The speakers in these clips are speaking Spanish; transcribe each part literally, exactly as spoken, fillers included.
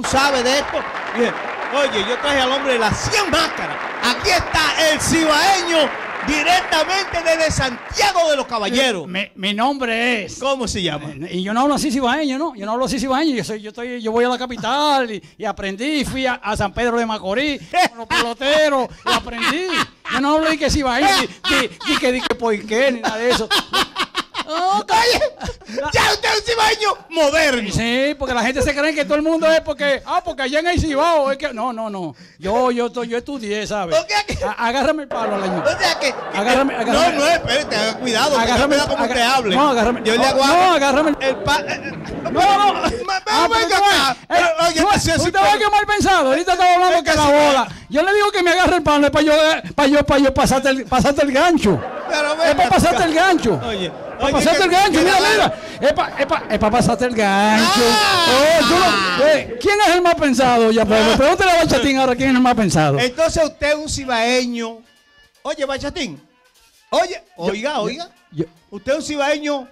tú sabes de esto. Bien. Oye, yo traje al hombre de las cien máscaras. Aquí está el cibaeño directamente desde Santiago de los Caballeros. Mi, mi nombre es... ¿Cómo se llama? Y yo no hablo así cibaeño, ¿no? Yo no hablo así cibaeño. Yo, soy, yo, estoy, yo voy a la capital y, y aprendí. Fui a, a San Pedro de Macorís con los peloteros y aprendí. Yo no hablo de que cibaeño, ni que di que por qué, ni nada de eso. No, oye, ya usted es un cibaeño moderno. Sí, porque la gente se cree que todo el mundo es porque, ah, porque allá en el Cibao es que, no, no, no. Yo, yo, yo estudié, ¿sabes? Okay. Agárrame el palo, Leño. O sea que, agárrame, agárrame. No, no, espérate, haga cuidado. Agárrame, cuidado como usted hable. No, agárrame. Yo le hago No, agárrame. El pa, eh, no, no. Ah, venga acá. Oye, usted va a que mal pensado. Ahorita estaba hablando que la bola. Yo le digo que me agarre el palo, es para yo, para yo, para yo pasarte el, pasarte el gancho. Pero es para pasarte el gancho. Oye. Para pasarte el gancho, mira, mira. Es para es pa, es pa pasarte el gancho. Ah. Oh, no, eh, ¿quién es el más pensado? Ya, pues, pregúntale a Bachatín ahora quién es el más pensado. Entonces usted es un cibaeño. Oye, Bachatín. Oye, oiga, yo, oiga. Yo, usted es un cibaeño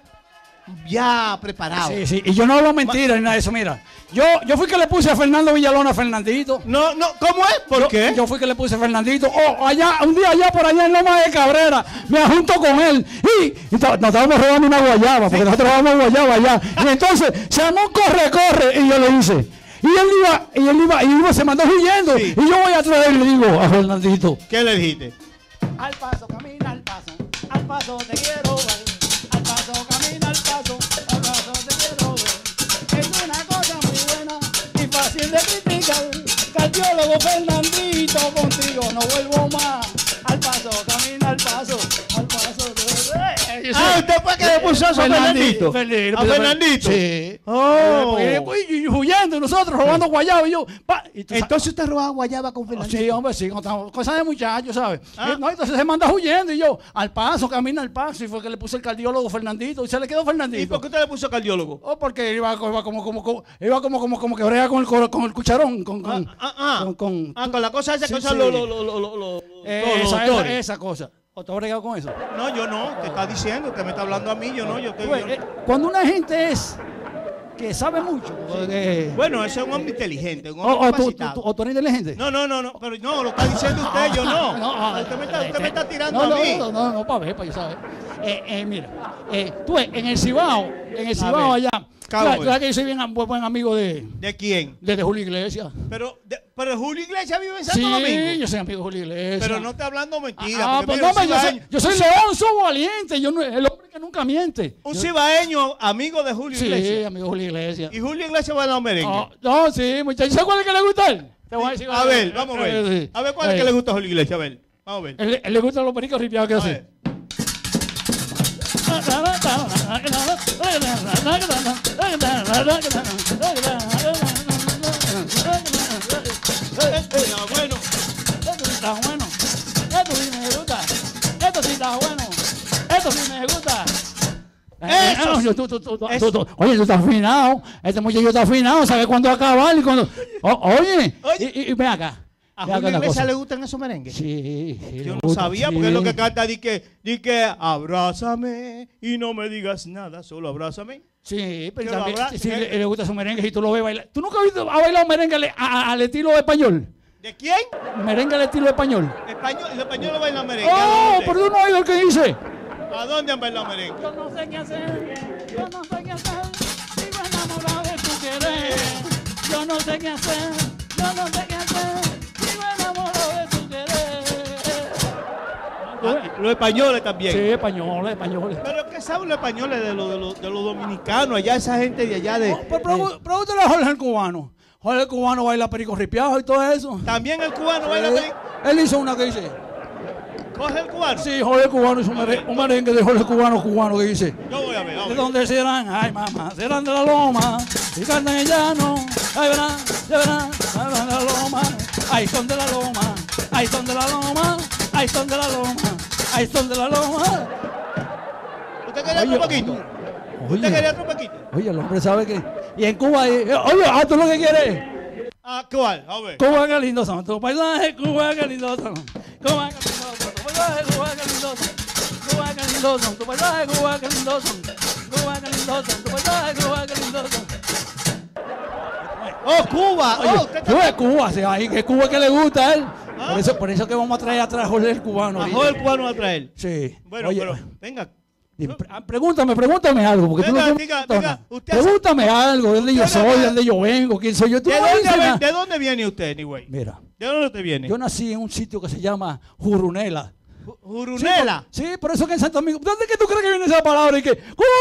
ya preparado. Sí, sí. Y yo no hablo mentiras ni nada de eso, mira. Yo, yo fui que le puse a Fernando Villalona a Fernandito. No, no, ¿cómo es? ¿Por yo, qué? Yo fui que le puse a Fernandito. Oh, allá, un día allá por allá en Loma de Cabrera, me junto con él. Y, y nos estábamos robando una guayaba, porque sí. nosotros robamos guayaba allá. Y entonces se armó un corre, corre, y yo le hice. Y él iba, y él iba, y iba, se mandó huyendo. Sí. Y yo voy a traer y le digo a Fernandito. ¿Qué le dijiste? Al paso, camina al paso. Al paso te quiero ver. Al paso, camina al paso. Al paso te quiero ver. Es una cosa muy buena y fácil de criticar. Cardiólogo Fernandito, contigo no vuelvo más. Al paso, camina al paso. Al paso te quiero ver. Ah, ¿usted fue que le puso eso a Fernandito? Fernandito. ¿A Fernandito? Sí. Oh. Y huyendo nosotros, robando guayaba y yo. Pa, y entonces usted robaba guayaba con Fernandito. Sí, hombre, sí, cosas de muchachos, ¿sabes? Ah. No, entonces se manda huyendo y yo, al paso, camina al paso. Y fue que le puse el cardiólogo Fernandito y se le quedó Fernandito. ¿Y por qué usted le puso cardiólogo? Oh, porque iba, iba como, como, como, iba como, como, como que brega con el, con el cucharón. Con, con, ah, ah, con, con, ah, con la cosa esa, sí, cosa, sí. lo, lo, lo, lo, lo, lo, eh, esa, esa, esa cosa. ¿O te has bregado con eso? No, yo no, te está diciendo, usted me está hablando a mí, yo no, yo estoy... Pues, eh, cuando una gente es que sabe mucho. Porque... Bueno, ese es un hombre inteligente, un hombre o, o, capacitado. tú, tú, ¿O tú eres inteligente? No, no, no, no, pero no, lo está diciendo usted, yo no. no, no usted, me está, usted me está tirando no, a mí. No, no, no, no, para ver, para yo saber. Eh, eh, mira, eh, tú en el Cibao, en el Cibao allá, tú sabes que yo soy bien buen amigo de... ¿De quién? De, de Julio Iglesias. Pero, de, pero Julio Iglesias vive en Santo sí, Domingo. Sí, yo soy amigo de Julio Iglesias. Pero no te hablando mentiras. Ah, pues no, yo soy, yo soy Leonzo Valiente, yo no, el hombre que nunca miente. Un yo, cibaeño amigo de Julio sí, Iglesias. Sí, amigo de Julio Iglesias. ¿Y Julio Iglesias va a la merengue? No, no, sí, muchachos. ¿Sabes cuál es el que le gusta a él? Te voy a decir. A ver, vamos a ver. Sí. A ver cuál es el que le gusta a Julio Iglesias, a ver. Vamos a ver. Él, él le gustan los pericos ripiados que hace. Bueno, esto sí está bueno. Esto sí me gusta. Esto sí está bueno. Esto sí me gusta. Eso. Yo, tú, tú, tú, tú, tú, oye, tú estás afinado. Este muchacho está afinado. ¿Sabes cuándo acabar y cuándo? Oh, oye, oye. Y, y, y ven acá. ¿A Julio Iglesias le gustan esos merengues? Sí, sí. Yo no gusta, sabía, sí. Porque es lo que canta, di que, di que abrázame y no me digas nada, solo abrázame. Sí, pero también si sí, le, le gusta su merengue y tú lo ves bailar. ¿Tú nunca has visto a bailar un merengue al, a, al estilo español? ¿De quién? Merengue al estilo español. Español, el español lo baila merengue. Oh, pero tú no has oído el que dice. ¿A dónde han bailado merengue? Yo no sé qué hacer, yo no sé qué hacer, sigo enamorado de tu querer. Yo no sé qué hacer, yo no sé qué hacer, sigo enamorado de tu querer. Ah, los españoles también. Sí, españoles, españoles. Pero ¿qué saben los españoles de los de los de los dominicanos? Allá esa gente de allá de... No, pero pregúntale a Jorge el cubano. Jorge el cubano baila perico ripiado y todo eso. ¿También el cubano baila sí. perico? Él hizo una que dice... ¿Jorge el cubano? Sí, Jorge el cubano hizo un merengue, un merengue de Jorge el cubano cubano que dice. Yo voy a ver, a ver. ¿De dónde serán? Ay, mamá, serán de la loma. Y cantan el llano. Ay, verán, ya verán, serán de la loma. Ay, son de la loma. Ay, son de la loma. Ay, son de la loma. Ay, son de la loma. ¿Usted quería otro poquito? Oye, ¿Usted quería otro poquito? Oye, el hombre sabe que... Y en Cuba, y, oye, ¿a tú lo que quieres? Ah, ¿cuál? A ver. Cuba, qué lindo son tu paisaje, Cuba, qué lindo son. Cuba, qué lindo son tu paisaje, Cuba, qué lindo son. Cuba, qué lindo son tu paisaje, Cuba, qué lindo son. Cuba, qué lindo son tu paisaje, Cuba, qué lindo son. Oh, Cuba. Oye, Oh, usted tú está... es Cuba, sí, ahí que Cuba que le gusta a él. ¿Ah? Por eso, por eso que vamos a traer atrás a Jorge el cubano. A Jorge el cubano a traer. Sí. Bueno, Oye, pero, venga. dime, pre- ah, pregúntame, pregúntame algo. Porque Venga, tú no diga, te venga, usted hace- Pregúntame algo, de dónde yo Usted soy, hace- de dónde yo vengo, quién soy yo. Tú ¿De no me dónde, dices ven- nada. ¿De dónde viene usted, anyway? Mira, ¿De dónde usted viene? yo nací en un sitio que se llama Jurunela. Ju- Jurunela. Sí, por, sí, por eso que en Santo Domingo. ¿Dónde es que tú crees que viene esa palabra? Y que,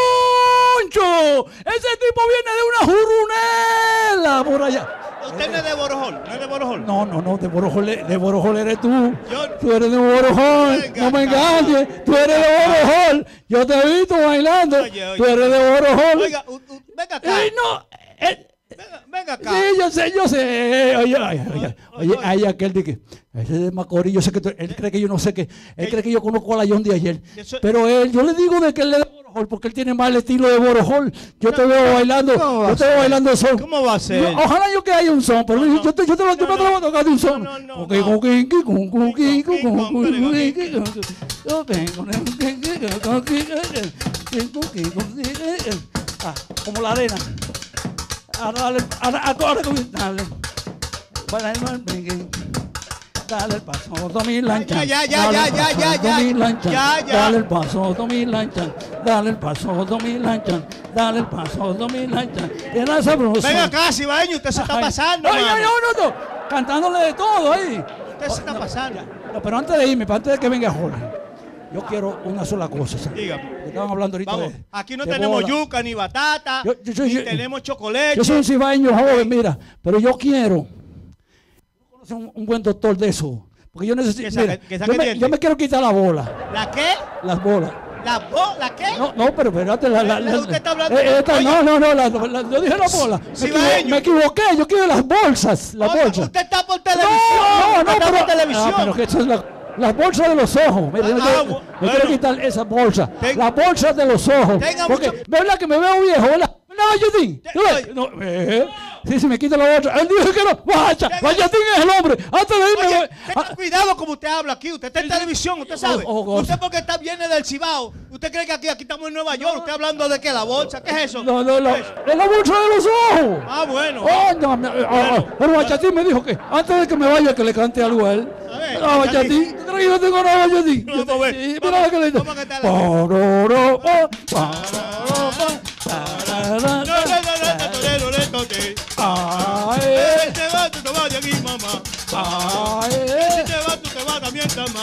¡concho! Ese tipo viene de una jurunela por allá. ¿Usted no es de Borojol? ¿No es de Borojol? No, no, no, de Borojol, de Borojol eres tú. Yo- Tú eres de Borojol. Venga, No me acá. engañes. Tú eres de Borojol. Yo te he visto bailando. Oye, oye. Tú eres de Borojol. Oiga, u- u- venga acá. Ey, no. eh, Venga, venga acá. Sí, yo sé, yo sé. Oye, oye, oye, Oye, oye, hay aquel de que, ese es de Macorís, yo sé que tú- él cree que yo no sé qué, él cree que yo conozco a la John de ayer, Eso- pero él, yo le digo de que él es de Borojol, porque él tiene más el estilo de Borojol. Yo te veo bailando, ¿cómo va yo a te veo ser? bailando son. ¿Cómo va a ser? Yo- ojalá yo que haya un son, pero yo, yo te, yo te lo, yo me no, atrevo a tocar de un son. no, no, Ok, no. con quin, quin, con, con, quin, con, con, con, Con, con, quin, quin, con, con, yo vengo, con, con, quin, quin, con, quin, quin, con, quin, con, quin, quin. Ah, como la arena. Ahora dale, ahora, ahora, dale. Para el merengue. Dale el paso, Tommy Lancha. Ya, ya, ya, Dale ya, el ya, paso, ya, ya. Tommy Lancha. Ya, ya. Dale el paso, Tommy Lancha. Dale el paso, Tommy Lancha. Dale el paso, Tommy Lancha. Era sabroso. Venga acá, cibaeño, usted se está Ay, pasando, Ay, mano. ay, no, no, no. Cantándole de todo ahí. Usted se está No, pasando. No, pero antes de irme, antes de que venga Jorge, yo quiero una sola cosa. ¿sabes? Dígame. Porque estaban hablando ahorita Vamos, de, aquí no de tenemos boda. yuca ni batata, Yo- yo- yo- ni yo- tenemos chocolate. Yo soy un cibaeño joven, mira, pero yo quiero conocer un, un buen doctor de eso. Porque yo necesito. Que saque- Mira, que saque yo, me, dientes. yo me quiero quitar la bola, ¿La qué? las bolas. ¿La bo- ¿La qué? No, no, pero espérate. La, la, la- Usted está hablando- eh, esta- Oye. no, no, no, la, la- yo dije la bola. Me, Cibaeño. equivo- me equivoqué, yo quiero las bolsas. Las Oiga, bolsas. Usted está por televisión. No, no, usted está pero, por televisión. ah, pero que eso es la, las bolsas de los ojos. Mira, yo me Ah, quiero, bu- me bueno. quiero quitar esa bolsa. Ten- las bolsas de los ojos. Tenga Porque, mucho- ¿verdad que me veo viejo? ¿Verdad? ¿Verdad, Vallatín? Te- ¿Tú ves? oye. No, eh, sí, si me quita la bolsa. Él dijo que no. Vaya, Tenga- Vallatín es el hombre. Antes de irme. Oye, voy- tenga ah, cuidado como usted habla aquí. Usted está en televisión, usted sabe. Oh, oh, oh. Usted porque está viene del Cibao. ¿Usted cree que aquí, aquí estamos en Nueva York? ¿Usted hablando de qué? ¿La bolsa? ¿Qué es eso? no, no, ¿Qué no. es eso? Es la bolsa de los ojos. Ah, bueno. Oh, no, me- ah, ah, Bueno, pero Vallatín me dijo que antes de que me vaya que le cante algo a él. A ver, Ah, Vallatín. Vallatín, ¿tú crees que yo tengo nada, Vallatín? Vamos a ver, Sí, vamos, mira lo que le digo. vamos a cantarle. Pororo, oh, No, tarara, no, no, no, torero, le toque. ay, Eh, te vas, tú te vas de aquí, mamá. ay, Si te vas, tú te vas también, mamá.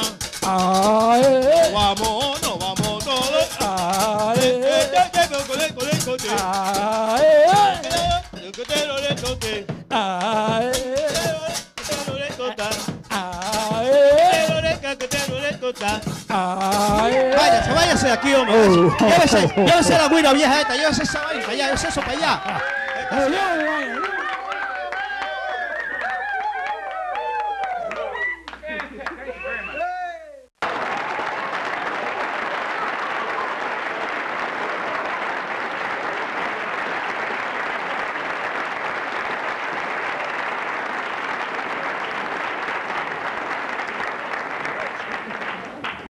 ay, Vamos, no vamos todos. ay, Eh, te- te- te- con el- con el coche. ay, El cotero le toque. ay, Cotero le toca. ay, Cotero le ca- cotero le toca. ay. Váyase, váyase de aquí, hombre. Oh. Llévese, llévese la guira vieja esta, llévese esa vaina para allá, llévese eso para allá. Ay, ay, ay, ay.